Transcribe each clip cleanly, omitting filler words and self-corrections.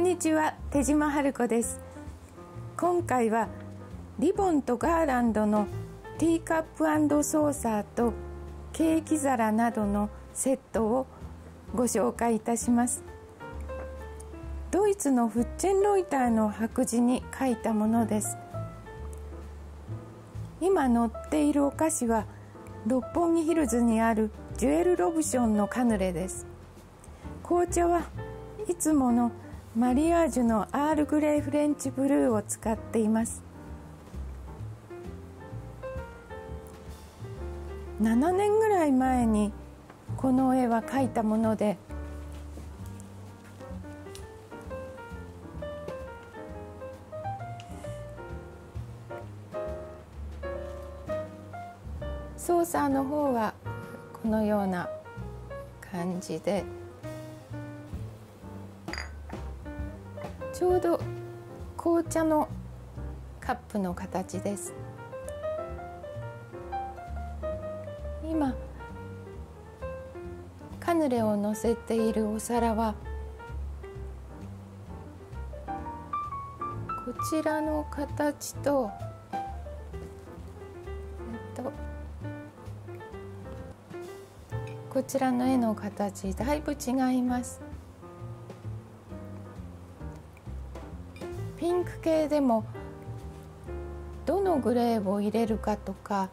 にちは、手島春子です。今回はリボンとガーランドのティーカップ&ソーサーとケーキ皿などのセットをご紹介いたします。ドイツのフッチェンロイターの白磁に書いたものです。今載っているお菓子は六本木ヒルズにあるジュエル・ロブションのカヌレです。紅茶はいつものマリアージュのアールグレイフレンチブルーを使っています。7年ぐらい前にこの絵は描いたもので、ソーサーの方はこのような感じで、ちょうど紅茶のカップの形です。今カヌレを乗せているお皿はこちらの形とこちらの絵の形だいぶ違います。ピンク系でもどのグレーを入れるかとか、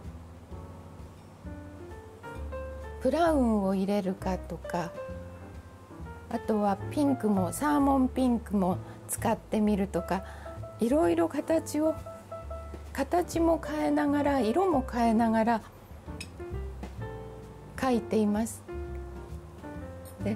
ブラウンを入れるかとか、あとはピンクもサーモンピンクも使ってみるとか、いろいろ形も変えながら色も変えながら描いています。で、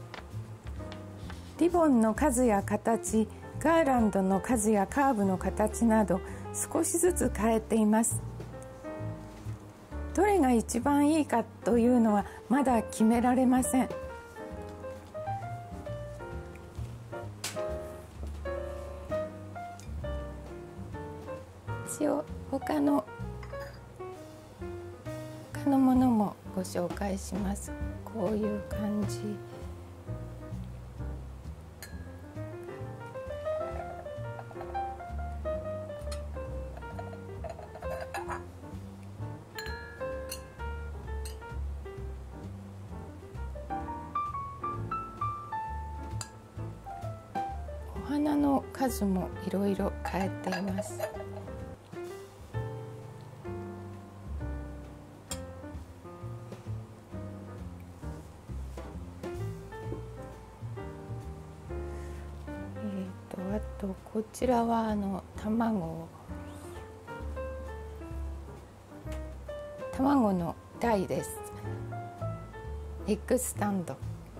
リボンの数や形、ガーランドの数やカーブの形など少しずつ変えています。どれが一番いいかというのはまだ決められません。一応他のものもご紹介します。こういう感じ。お花の数もいろいろ変えています。あとこちらは卵の台です。エッグスタンド。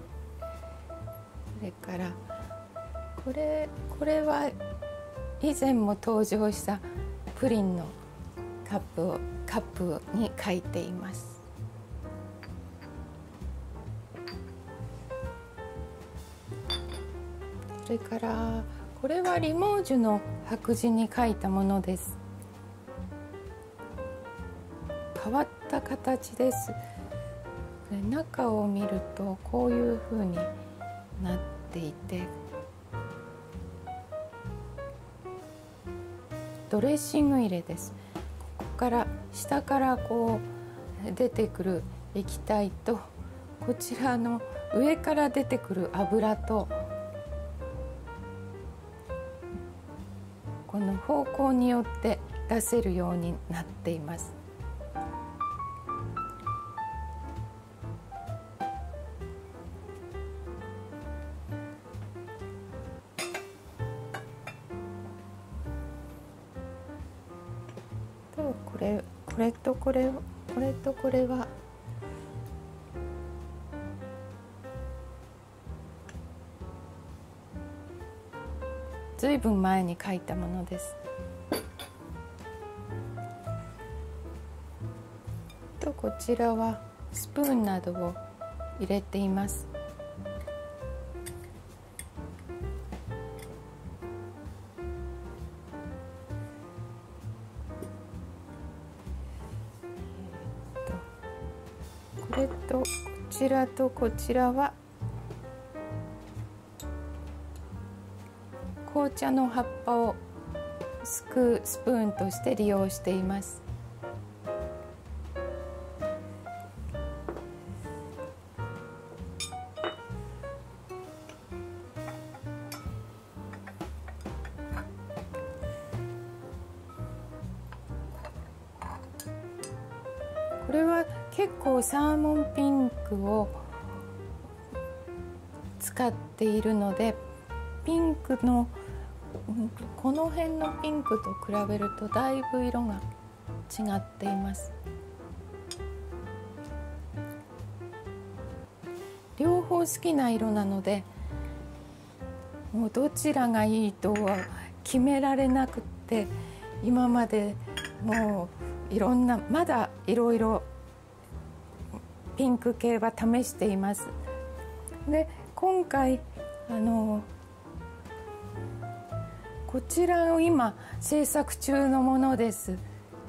それからこれは以前も登場したプリンのカップに描いています。それからこれはリモージュの白磁に描いたものです。変わった形です。中を見るとこういう風になっていて、ドレッシング入れです。ここから下からこう出てくる液体と、こちらの上から出てくる油と、この方向によって出せるようになっています。とこれとこれはずいぶん前に描いたものです。とこちらはスプーンなどを入れています。これとこちらとこちらは紅茶の葉っぱをすくうスプーンとして利用しています。これは結構サーモンピンクを使っているので、ピンクのこの辺のピンクと比べるとだいぶ色が違っています。両方好きな色なので、もうどちらがいいとは決められなくって、今までもういろんな、まだいろいろピンク系は試しています。で、今回こちらを今制作中のものです。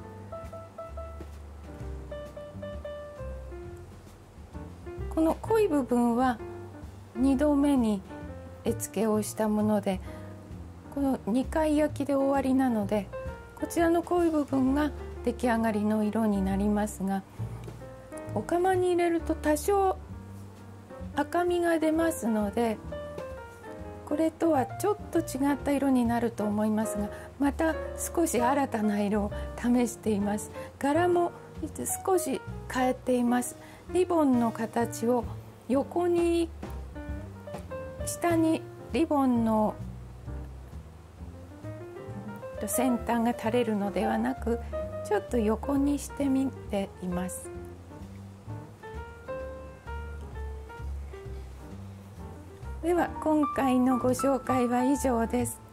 この濃い部分は2度目に絵付けをしたもので、この2回焼きで終わりなので、こちらの濃い部分が出来上がりの色になりますが、お釜に入れると多少赤みが出ますので、これとはちょっと違った色になると思いますが、また少し新たな色を試しています。柄も少し変えています。リボンの形を横に、下にリボンの先端が垂れるのではなく、ちょっと横にしてみています。では今回のご紹介は以上です。